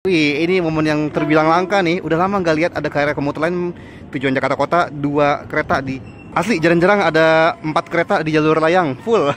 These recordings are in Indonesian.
Wih, ini momen yang terbilang langka nih. Udah lama nggak lihat ada KRL komuter lain tujuan Jakarta Kota 2 kereta di asli jarang-jarang ada 4 kereta di jalur layang full.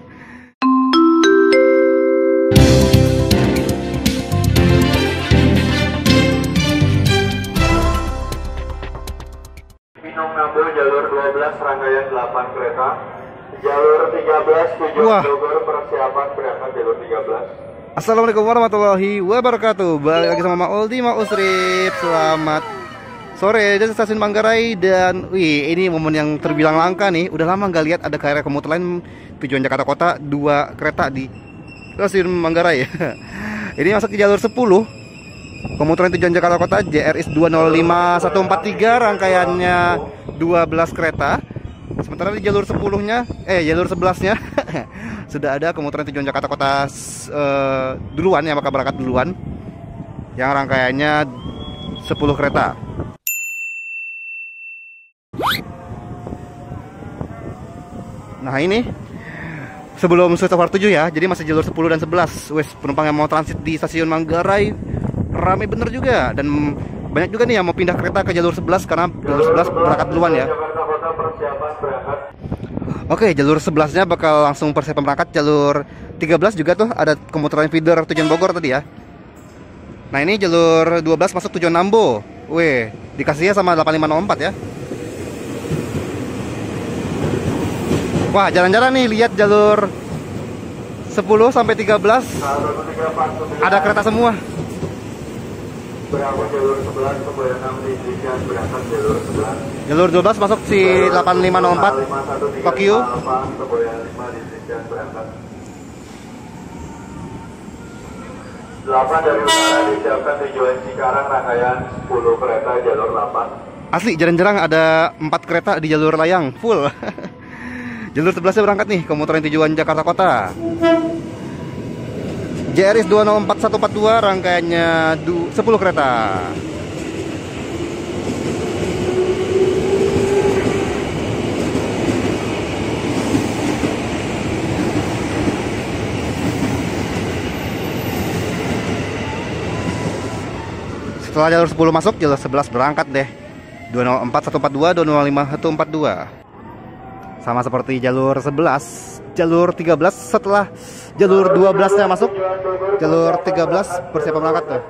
Pinong Nambo jalur 12 rangkaian 8 kereta. Jalur 13 tujuan Bogor persiapan berangkat jalur 13. Assalamualaikum warahmatullahi wabarakatuh. Balik lagi sama Ma Uldi, Ma Usrip. Selamat sore dari stasiun Manggarai. Dan wih, ini momen yang terbilang langka nih. Udah lama nggak lihat ada KRL komuter lain tujuan Jakarta Kota 2 kereta di stasiun Manggarai. Ini masuk ke jalur 10 komuter lain tujuan Jakarta Kota JRS 205143, rangkaiannya 12 kereta. Sementara di jalur 10-nya, jalur 11-nya sudah ada komuter lain tujuan Jakarta Kota duluan, yang bakal berangkat duluan, yang rangkaiannya 10 kereta. Nah ini sebelum Setover 7 ya, jadi masih jalur 10 dan 11. Wes, penumpang yang mau transit di stasiun Manggarai ramai bener juga, dan banyak juga nih yang mau pindah kereta ke jalur 11 karena jalur 11 berangkat duluan ya. Oke, jalur 11-nya bakal langsung persiapan berangkat. Jalur 13 juga tuh ada komuter lain feeder tujuan Bogor tadi ya. Nah ini jalur 12 masuk tujuan Nambo. Weh, dikasihnya sama 8504 ya. Wah, jalan-jalan nih lihat jalur 10 sampai 13 ada kereta semua. Berangkat jalur 11 kemudian 6 diizinkan berangkat jalur 11. Jalur 12 masuk si 8504 Tokyo. Kemudian 5 diizinkan berangkat. 8 dari utara disiapkan tujuan Cikarang rangkaian 10 kereta jalur 8. Asli jarang-jarang ada 4 kereta di jalur layang full. Jalur 11-nya berangkat nih komuter lain tujuan Jakarta Kota. JRS 204142, rangkaiannya 10 kereta. Setelah jalur 10 masuk, jalur 11 berangkat deh. 204142, 205142. Sama seperti jalur 11, jalur 13 setelah jalur 12-nya masuk, jalur 13 persiapan berangkat tuh.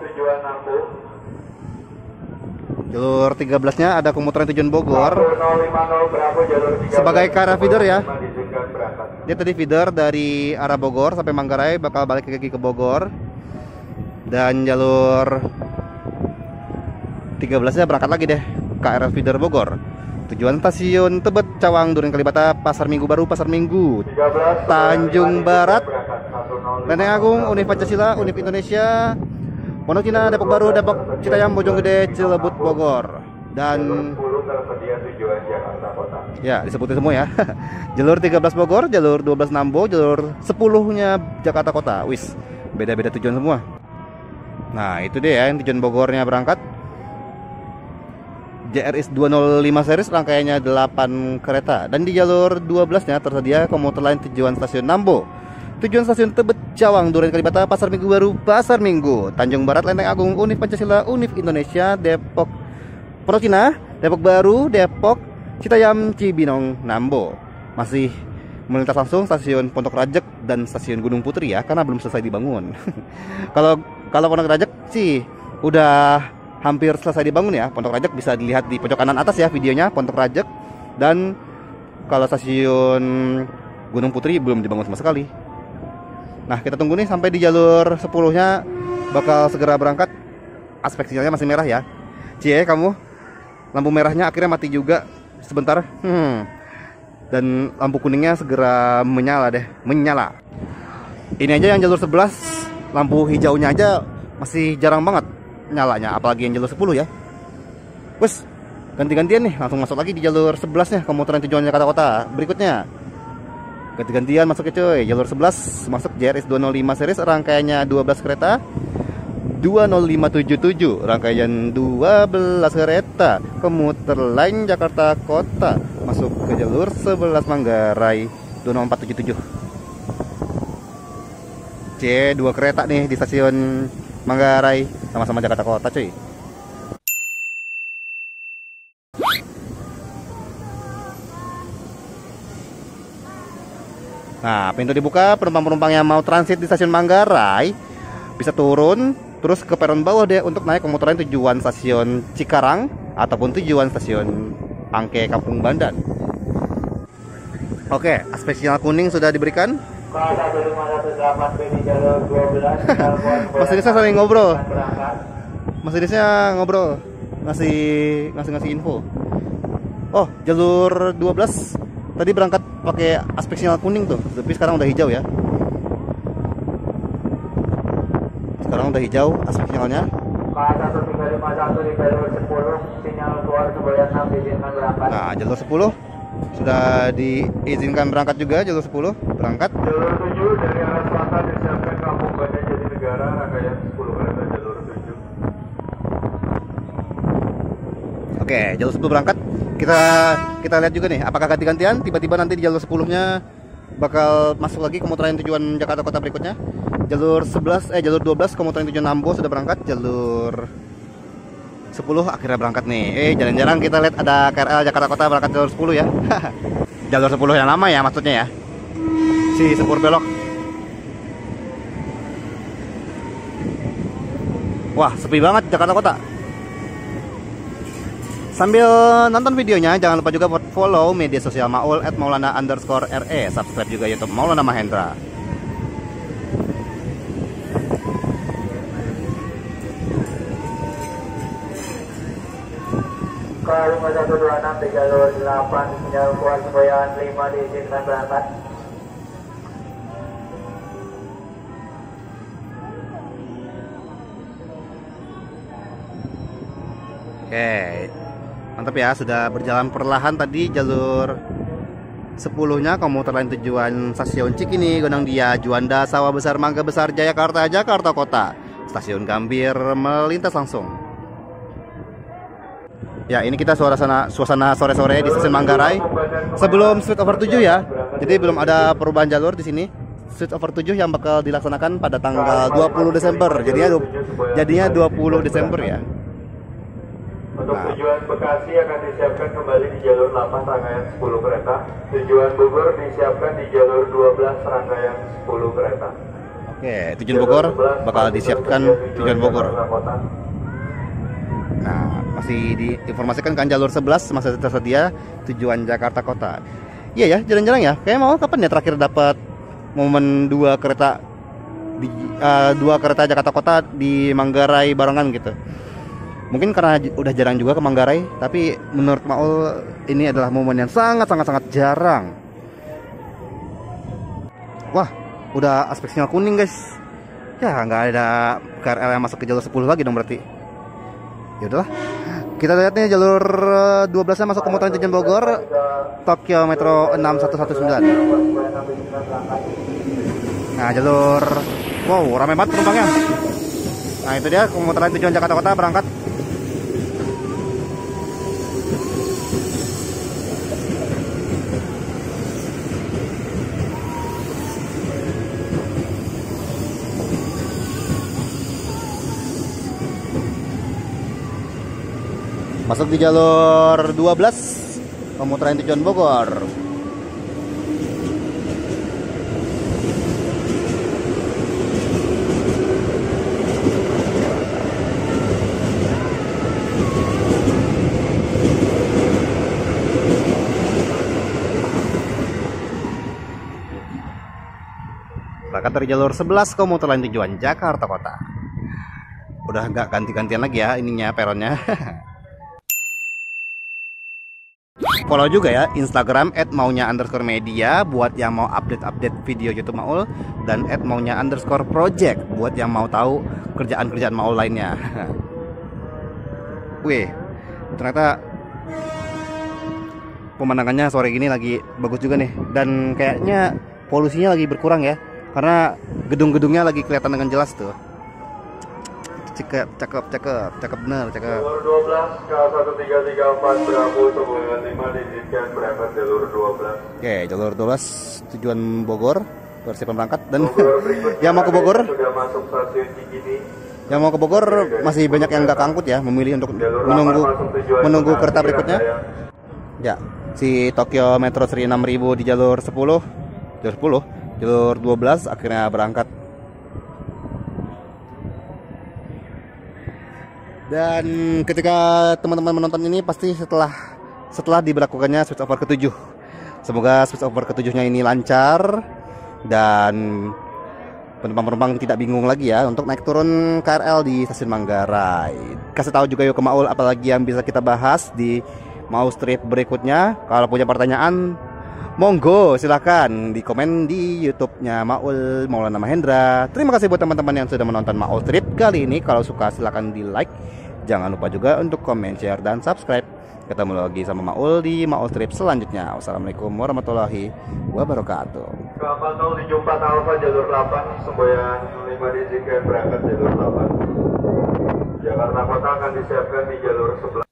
Jalur 13-nya ada komuter tujuan Bogor sebagai KRL feeder ya. Dia tadi feeder dari arah Bogor sampai Manggarai, bakal balik lagi ke Bogor. Dan jalur 13-nya berangkat lagi deh, KRL feeder Bogor. Tujuan stasiun Tebet, Cawang, Duren Kalibata, Pasar Minggu Baru, Pasar Minggu, Tanjung Barat, Lenteng Agung, Univ Pancasila, Univ Indonesia, Pondok Cina, Depok Baru, Depok, Citayam, Bojonggede, Cilebut, Bogor. Dan ya disebutin semua ya. Jalur 13 Bogor, jalur 12 Nambo, jalur 10-nya Jakarta Kota. Wis, beda-beda tujuan semua. Nah itu deh ya yang tujuan Bogornya berangkat. JRS 205 series rangkaiannya 8 kereta. Dan di jalur 12-nya tersedia komuter lain tujuan stasiun Nambo, tujuan stasiun Tebet, Cawang, Duren Kalibata, Pasar Minggu Baru, Pasar Minggu, Tanjung Barat, Lenteng Agung, Univ Pancasila, Univ Indonesia, Depok, Pondok Cina, Depok Baru, Depok, Citayam, Cibinong, Nambo. Masih melintas langsung stasiun Pondok Rajek dan stasiun Gunung Putri ya, karena belum selesai dibangun. Kalau Pondok Rajek sih udah hampir selesai dibangun ya. Pondok Rajek bisa dilihat di pojok kanan atas ya videonya, Pondok Rajek. Dan kalau stasiun Gunung Putri belum dibangun sama sekali. Nah kita tunggu nih sampai di jalur 10-nya bakal segera berangkat. Aspek sinyalnya masih merah ya. Cie kamu, lampu merahnya akhirnya mati juga sebentar. Dan lampu kuningnya segera menyala deh, menyala. Ini aja yang jalur 11, lampu hijaunya aja masih jarang banget nyalanya, apalagi yang jalur 10 ya. Wes, ganti-gantian nih, langsung masuk lagi di jalur 11 nya komuter tujuan Jakarta Kota. Berikutnya ganti-gantian masuk ya coy. Jalur 11 masuk JRS 205 series, rangkaiannya 12 kereta. 20577, rangkaian 12 kereta komuter lain Jakarta Kota masuk ke jalur 11 Manggarai 20477. C, 2 kereta nih di stasiun Manggarai sama-sama Jakarta Kota cuy. Nah, pintu dibuka, penumpang-penumpang yang mau transit di stasiun Manggarai bisa turun terus ke peron bawah deh untuk naik komuter lain tujuan stasiun Cikarang ataupun tujuan stasiun Angke Kampung Bandan. Oke, aspek sinyal kuning sudah diberikan. Mas Idrisnya saling ngobrol. Mas Idrisnya ngobrol, ngasih info. Oh, jalur 12 tadi berangkat pakai aspek sinyal kuning tuh, tapi sekarang udah hijau ya. Sekarang udah hijau aspek sinyalnya. Nah, jalur 10 sudah diizinkan berangkat juga, jalur 10 berangkat. Jalur 7 dari arah selatan disiapkan Kampung Bandan Jatinegara, rangkaian 10 kereta jalur 7. Oke, jalur 10 berangkat. Kita lihat juga nih, apakah ganti-gantian tiba-tiba nanti di jalur 10-nya bakal masuk lagi komuter lain tujuan Jakarta Kota berikutnya. Jalur 12 komuter lain tujuan Ambo sudah berangkat. Jalur 10 akhirnya berangkat nih. Jarang-jarang kita lihat ada KRL Jakarta Kota berangkat jalur 10 ya. Jalur 10 yang lama ya maksudnya ya. Si sepur belok. Wah, sepi banget Jakarta Kota. Sambil nonton videonya, jangan lupa juga buat follow media sosial Maul @maulana_re, subscribe juga YouTube Maulana Mahendra. K5126 di jalur 8 sinyal kuat semboyan 5 diizinkan berangkat. Oke, mantap ya, sudah berjalan perlahan tadi jalur 10-nya komuter lain tujuan stasiun Cikini, Gondangdia, Juanda, Sawah Besar, Mangga Besar, Jayakarta, Jakarta Kota, stasiun Gambir melintas langsung. Ya, ini kita suasana sore-sore di stasiun Manggarai sebelum switch over 7 ya. Jadi belum ada perubahan jalur di sini. Switch over 7 yang bakal dilaksanakan pada tanggal 20 Desember. Jadinya 20 Desember ya. Untuk tujuan Bekasi akan disiapkan kembali di jalur 8 rangkaian 10 kereta. Tujuan Bogor disiapkan di jalur 12 rangkaian 10 kereta. Oke, tujuan Bogor bakal disiapkan tujuan Bogor. Nah, masih diinformasikan kan jalur 11 masih tersedia tujuan Jakarta Kota. Iya ya, jarang-jarang ya. Kayak mau kapan ya terakhir dapat momen dua kereta Jakarta Kota di Manggarai barengan gitu. Mungkin karena udah jarang juga ke Manggarai, tapi menurut Maul ini adalah momen yang sangat jarang. Wah, udah aspek sinyal kuning guys. Ya nggak ada KRL yang masuk ke jalur 10 lagi dong berarti. Ya udahlah. Kita lihat nih jalur 12-nya masuk komuter tujuan Bogor, Tokyo Metro 6119. Nah, jalur ramai banget penumpangnya. Nah, itu dia komuter lain tujuan Jakarta Kota berangkat. Masuk di jalur 12 komuter lain tujuan Bogor. Berangkat dari jalur 11 komuter lain tujuan Jakarta Kota. Udah nggak ganti-gantian lagi ya ininya peronnya. Follow juga ya Instagram @maunya_media buat yang mau update video YouTube Maul, dan @maunya_project buat yang mau tahu kerjaan Maul lainnya. Wih, ternyata pemandangannya sore gini lagi bagus juga nih, dan kayaknya polusinya lagi berkurang ya, karena gedung-gedungnya lagi kelihatan dengan jelas tuh. Cakep bener, cakep. Jalur 12 K1334 Bravo sambungan 5 diizinkan berangkat jalur 12. Oke, jalur 12 tujuan Bogor, persiapan berangkat. Dan yang mau ke Bogor, sudah masuk stasiun Cikini. Yang mau ke Bogor masih banyak yang nggak keangkut ya, memilih untuk menunggu kereta berikutnya. Ya, si Tokyo Metro Seri 6000 di jalur 10, jalur 12 akhirnya berangkat. Dan ketika teman-teman menonton ini pasti setelah diberlakukannya switch over ke-7. Semoga switch over ke-7-nya ini lancar dan penumpang-penumpang tidak bingung lagi ya untuk naik turun KRL di stasiun Manggarai. Kasih tahu juga yuk ke Maul apalagi yang bisa kita bahas di Maul Trip berikutnya. Kalau punya pertanyaan, monggo silakan di komen di YouTube-nya Maul Maulana Mahendra. Terima kasih buat teman-teman yang sudah menonton Maul Trip kali ini. Kalau suka silakan di like. Jangan lupa juga untuk komen, share, dan subscribe. Ketemu lagi sama Maul di Maul Trip selanjutnya. Wassalamualaikum warahmatullahi wabarakatuh. Kapal tol di Jumpat Alfa jalur 8, Semboyan 5 diizinkan berangkat jalur 8. Jakarta Kota akan disiapkan di jalur 11.